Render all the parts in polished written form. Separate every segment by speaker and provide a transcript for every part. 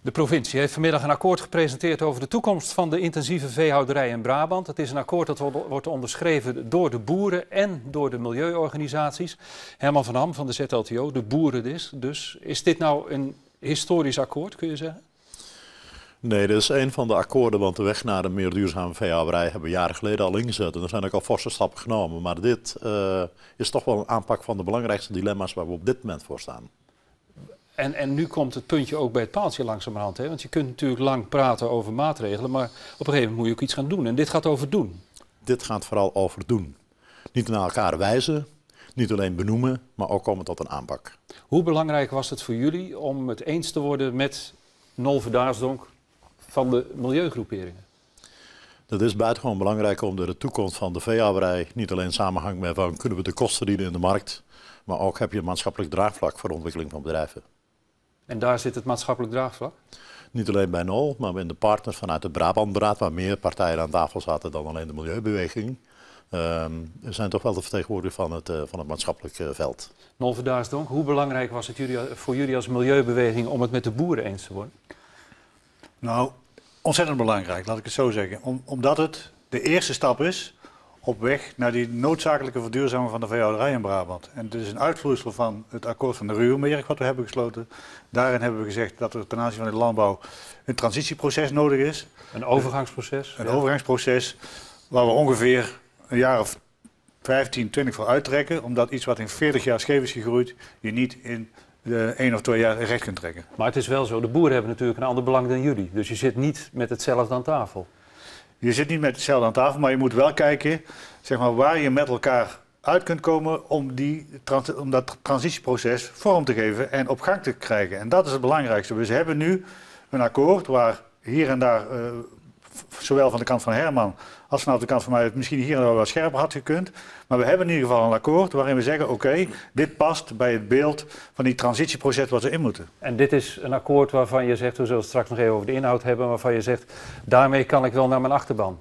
Speaker 1: De provincie heeft vanmiddag een akkoord gepresenteerd over de toekomst van de intensieve veehouderij in Brabant. Het is een akkoord dat wordt onderschreven door de boeren en door de milieuorganisaties. Herman van Ham van de ZLTO, de boeren dus. Is dit nou een historisch akkoord, kun je zeggen?
Speaker 2: Nee, dit is een van de akkoorden, want de weg naar een meer duurzame veehouderij hebben we jaren geleden al ingezet. En er zijn ook al forse stappen genomen. Maar dit is toch wel een aanpak van de belangrijkste dilemma's waar we op dit moment voor staan.
Speaker 1: En nu komt het puntje ook bij het paaltje langzamerhand. Hè? Want je kunt natuurlijk lang praten over maatregelen, maar op een gegeven moment moet je ook iets gaan doen. En dit gaat over doen.
Speaker 2: Dit gaat vooral over doen. Niet naar elkaar wijzen, niet alleen benoemen, maar ook komen tot een aanpak.
Speaker 1: Hoe belangrijk was het voor jullie om het eens te worden met Nol Verdaarsdonk van de milieugroeperingen?
Speaker 2: Het is buitengewoon belangrijk omdat de toekomst van de veehouderij niet alleen samenhangt met van kunnen we de kosten dienen in de markt, maar ook heb je een maatschappelijk draagvlak voor de ontwikkeling van bedrijven.
Speaker 1: En daar zit het maatschappelijk draagvlak?
Speaker 2: Niet alleen bij Nol, maar met de partners vanuit de Brabantberaad, waar meer partijen aan tafel zaten dan alleen de milieubeweging. Zijn toch wel de vertegenwoordiger van het maatschappelijk veld.
Speaker 1: Nol Verdaarsdonk, hoe belangrijk was het voor jullie als milieubeweging om het met de boeren eens te worden?
Speaker 3: Nou, ontzettend belangrijk, laat ik het zo zeggen. Omdat het de eerste stap is op weg naar die noodzakelijke verduurzaming van de veehouderij in Brabant. En het is een uitvloeisel van het akkoord van de Ruurmerk wat we hebben gesloten. Daarin hebben we gezegd dat er ten aanzien van de landbouw een transitieproces nodig is.
Speaker 1: Een overgangsproces?
Speaker 3: Een overgangsproces waar we ongeveer een jaar of 15, 20 voor uittrekken. Omdat iets wat in 40 jaar scheef is gegroeid, je niet in 1 of 2 jaar recht kunt trekken.
Speaker 1: Maar het is wel zo, de boeren hebben natuurlijk een ander belang dan jullie. Dus je zit niet met hetzelfde aan tafel.
Speaker 3: Je zit niet met hetzelfde aan tafel, maar je moet wel kijken zeg maar, waar je met elkaar uit kunt komen om dat transitieproces vorm te geven en op gang te krijgen. En dat is het belangrijkste. Dus we hebben nu een akkoord waar hier en daar, zowel van de kant van Herman als vanuit de kant van mij, het misschien hier en daar wat scherper had gekund. Maar we hebben in ieder geval een akkoord waarin we zeggen, oké, dit past bij het beeld van die transitieproces wat we in moeten.
Speaker 1: En dit is een akkoord waarvan je zegt, we zullen het straks nog even over de inhoud hebben, waarvan je zegt, daarmee kan ik wel naar mijn achterban.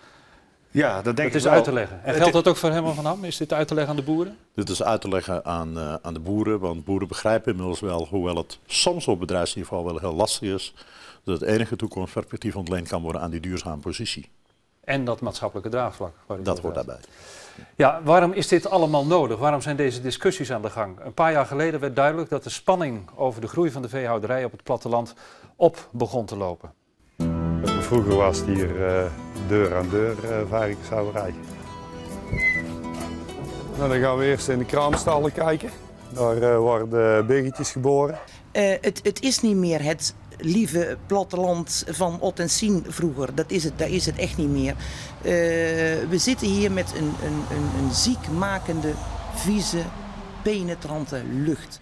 Speaker 3: Ja, dat denk ik
Speaker 1: is
Speaker 3: wel.
Speaker 1: uit te leggen. En geldt dat ook voor Herman van Ham? Is dit uit te leggen aan de boeren?
Speaker 2: Dit is uit te leggen aan de boeren, want boeren begrijpen inmiddels wel, hoewel het soms op bedrijfsniveau wel heel lastig is, dat het enige toekomstperspectief ontleend kan worden aan die duurzame positie.
Speaker 1: En dat maatschappelijke draagvlak.
Speaker 2: Dat hoort daarbij.
Speaker 1: Ja, waarom is dit allemaal nodig? Waarom zijn deze discussies aan de gang? Een paar jaar geleden werd duidelijk dat de spanning over de groei van de veehouderij op het platteland op begon te lopen.
Speaker 4: Vroeger was het hier deur aan deur varkenshouderij. Nou, dan gaan we eerst in de kraamstallen kijken. Daar worden biggetjes geboren.
Speaker 5: Het is niet meer het lieve platteland van Ot en Sien vroeger. Dat is het echt niet meer. We zitten hier met een ziekmakende, vieze, penetrante lucht.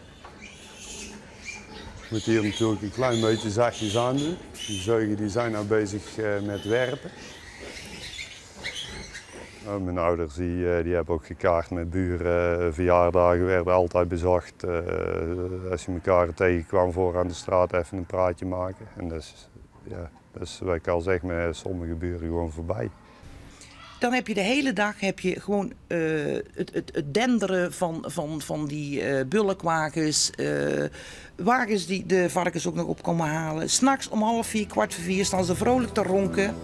Speaker 4: Je moet hier natuurlijk een klein beetje zachtjes aan doen. Die zeugen die zijn nou bezig met werpen. Nou, mijn ouders die hebben ook gekaart met buren. Verjaardagen werden altijd bezocht. Als je elkaar tegenkwam voor aan de straat even een praatje maken. En dat is wat ik al zeg, met sommige buren gewoon voorbij.
Speaker 5: Dan heb je de hele dag gewoon het denderen van die bulkwagens. Wagens die de varkens ook nog op komen halen. 's Nachts om 3:30, 4:15 staan ze vrolijk te ronken.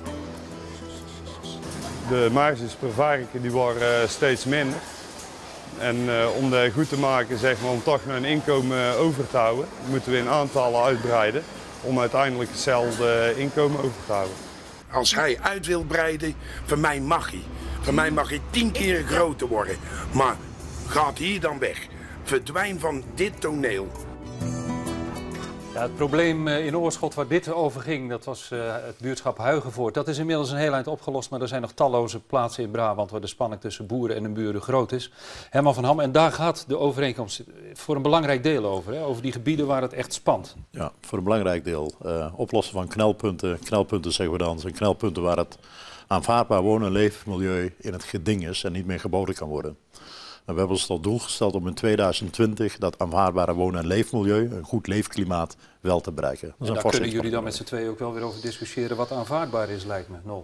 Speaker 4: De marges per varken die worden steeds minder. En om dat goed te maken, zeg maar, om toch een inkomen over te houden, moeten we in aantallen uitbreiden om uiteindelijk hetzelfde inkomen over te houden.
Speaker 6: Als hij uit wil breiden, van mij mag hij. Van mij mag hij 10 keer groter worden. Maar gaat hier dan weg. Verdwijn van dit toneel.
Speaker 1: Ja, het probleem in Oorschot waar dit over ging, dat was het buurtschap Huigenvoort. Dat is inmiddels een heel eind opgelost, maar er zijn nog talloze plaatsen in Brabant waar de spanning tussen boeren en de buren groot is. Herman van Ham, en daar gaat de overeenkomst voor een belangrijk deel over, hè? Over die gebieden waar het echt spant.
Speaker 2: Ja, voor een belangrijk deel. Oplossen van knelpunten. Knelpunten zeggen we dan, zijn knelpunten waar het aanvaardbaar wonen- en leefmilieu in het geding is en niet meer geboden kan worden. We hebben ons tot doel gesteld om in 2020 dat aanvaardbare wonen- en leefmilieu, een goed leefklimaat, wel te bereiken.
Speaker 1: En daar kunnen jullie dan met z'n tweeën ook wel weer over discussiëren wat aanvaardbaar is, lijkt me. Nol.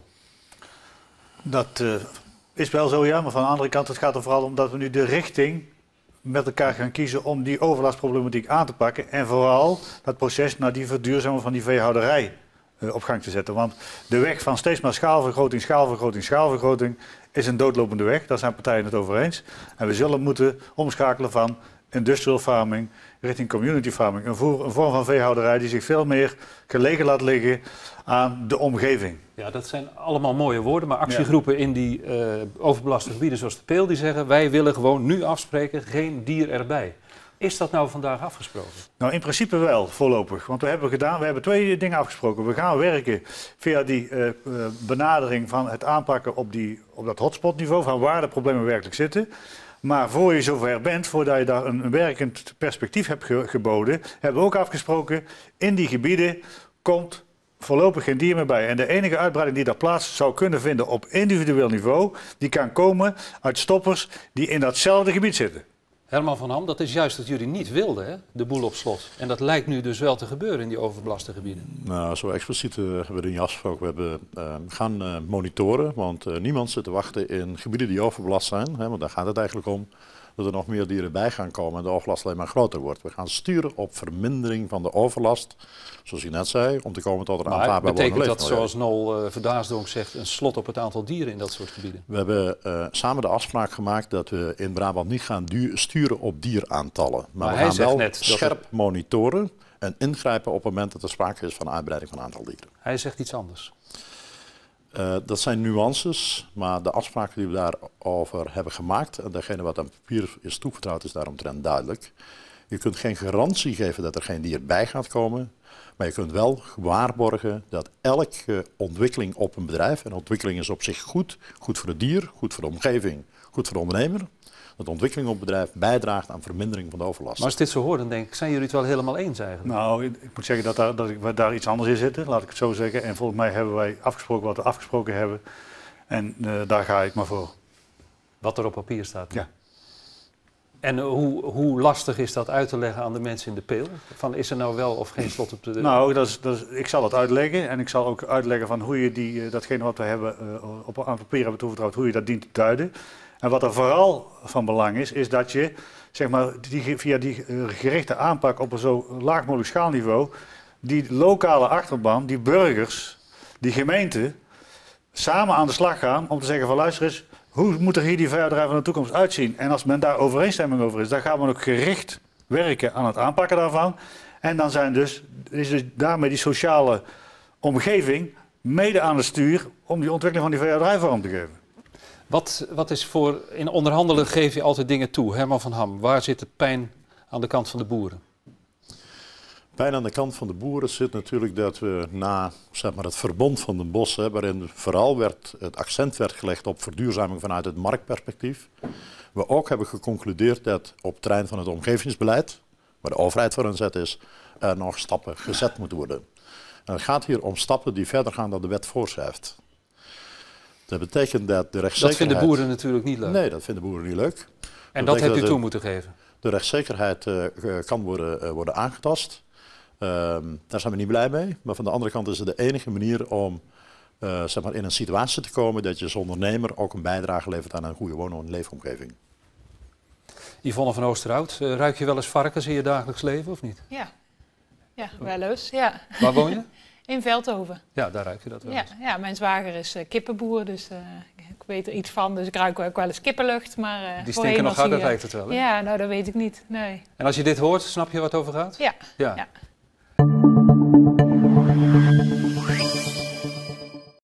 Speaker 3: Dat is wel zo, ja. Maar van de andere kant, het gaat er vooral om dat we nu de richting met elkaar gaan kiezen om die overlastproblematiek aan te pakken. En vooral dat proces naar die verduurzaming van die veehouderij op gang te zetten. Want de weg van steeds maar schaalvergroting, schaalvergroting, schaalvergroting is een doodlopende weg. Daar zijn partijen het over eens. En we zullen moeten omschakelen van industrial farming richting community farming. Een vorm van veehouderij die zich veel meer gelegen laat liggen aan de omgeving.
Speaker 1: Ja, dat zijn allemaal mooie woorden, maar actiegroepen in die overbelaste gebieden zoals de Peel, die zeggen wij willen gewoon nu afspreken, geen dier erbij. Is dat nou vandaag afgesproken? Nou,
Speaker 3: in principe wel, voorlopig. Want we hebben 2 dingen afgesproken. We gaan werken via die benadering van het aanpakken op dat hotspotniveau, van waar de problemen werkelijk zitten. Maar voor je zover bent, voordat je daar een werkend perspectief hebt geboden, hebben we ook afgesproken, in die gebieden komt voorlopig geen dier meer bij. En de enige uitbreiding die daar plaats zou kunnen vinden op individueel niveau, die kan komen uit stoppers die in datzelfde gebied zitten.
Speaker 1: Herman van Ham, dat is juist wat jullie niet wilden, hè? De boel op slot. En dat lijkt nu dus wel te gebeuren in die overbelaste gebieden.
Speaker 2: Nou, zo expliciet hebben we er niet afgesproken. We gaan monitoren, want niemand zit te wachten in gebieden die overbelast zijn. Hè, want daar gaat het eigenlijk om dat er nog meer dieren bij gaan komen en de overlast alleen maar groter wordt. We gaan sturen op vermindering van de overlast, zoals je net zei, om te komen tot een aanvaardbaar wonend
Speaker 1: betekent dat, zoals Nol Verdaasdonk zegt, een slot op het aantal dieren in dat soort gebieden?
Speaker 2: We hebben samen de afspraak gemaakt dat we in Brabant niet gaan sturen op dieraantallen. Maar we gaan wel scherp monitoren en ingrijpen op het moment dat er sprake is van uitbreiding van aantal dieren.
Speaker 1: Hij zegt iets anders.
Speaker 2: Dat zijn nuances, maar de afspraken die we daarover hebben gemaakt, en degene wat aan papier is toevertrouwd, is daaromtrent duidelijk. Je kunt geen garantie geven dat er geen dier bij gaat komen, maar je kunt wel waarborgen dat elke ontwikkeling op een bedrijf, en ontwikkeling is op zich goed voor het dier, goed voor de omgeving, goed voor de ondernemer, dat de ontwikkeling op het bedrijf bijdraagt aan vermindering van de overlast.
Speaker 1: Maar als dit zo hoort, dan denk ik, zijn jullie het wel helemaal eens eigenlijk?
Speaker 3: Nou, ik moet zeggen dat we daar iets anders in zitten, laat ik het zo zeggen. En volgens mij hebben wij afgesproken wat we afgesproken hebben. En daar ga ik maar voor.
Speaker 1: Wat er op papier staat?
Speaker 3: Ja.
Speaker 1: En hoe lastig is dat uit te leggen aan de mensen in de Peel? Van, is er nou wel of geen slot op de...
Speaker 3: Nou, ik zal het uitleggen. En ik zal ook uitleggen van hoe je datgene wat we hebben aan papier hebben toevertrouwd, hoe je dat dient te duiden. En wat er vooral van belang is dat je zeg maar, via die gerichte aanpak op een zo laag mogelijk schaalniveau, die lokale achterban, die burgers, die gemeente, samen aan de slag gaan om te zeggen van luister eens, hoe moet er hier die veehouderij van de toekomst uitzien? En als men daar overeenstemming over is, dan gaan we ook gericht werken aan het aanpakken daarvan. En dan is dus daarmee die sociale omgeving mede aan het stuur om die ontwikkeling van die veehouderij vorm te geven.
Speaker 1: Wat is in onderhandelen geef je altijd dingen toe. Herman van Ham, waar zit de pijn aan de kant van de boeren?
Speaker 2: Pijn aan de kant van de boeren zit natuurlijk dat we na zeg maar, het verbond van Den Bosch, waarin vooral het accent werd gelegd op verduurzaming vanuit het marktperspectief, we ook hebben geconcludeerd dat op het terrein van het omgevingsbeleid, waar de overheid voor aan zet is, er nog stappen gezet moeten worden. En het gaat hier om stappen die verder gaan dan de wet voorschrijft. Dat betekent dat de rechtszekerheid...
Speaker 1: Dat vinden boeren natuurlijk niet leuk.
Speaker 2: Nee, dat vinden boeren niet leuk.
Speaker 1: En dat hebt u toe moeten geven?
Speaker 2: De rechtszekerheid kan worden aangetast. Daar zijn we niet blij mee. Maar van de andere kant is het de enige manier om zeg maar in een situatie te komen dat je als ondernemer ook een bijdrage levert aan een goede woon- en leefomgeving.
Speaker 1: Yvonne van Oosterhout, ruik je wel eens varkens in je dagelijks leven of niet?
Speaker 7: Ja, wel eens. Ja.
Speaker 1: Waar woon je?
Speaker 7: In Veldhoven.
Speaker 1: Ja, daar ruik je dat wel eens.
Speaker 7: Ja, mijn zwager is kippenboer, dus ik weet er iets van. Dus ik ruik ook wel eens kippenlucht. Maar,
Speaker 1: die stinken nog harder, lijkt het wel, hè?
Speaker 7: Ja, nou dat weet ik niet, nee.
Speaker 1: En als je dit hoort, snap je wat het over gaat?
Speaker 7: Ja.
Speaker 1: Ja.